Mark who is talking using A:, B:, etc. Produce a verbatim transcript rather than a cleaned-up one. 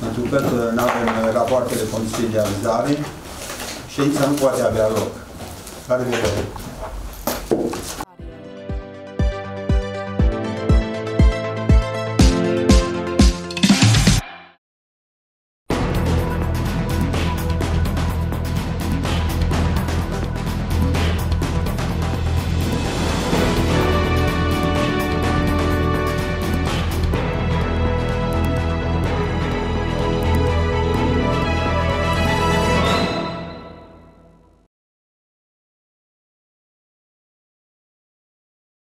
A: Pentru că nu avem rapoarte de consilierizare, ședința nu poate avea loc. La revedere!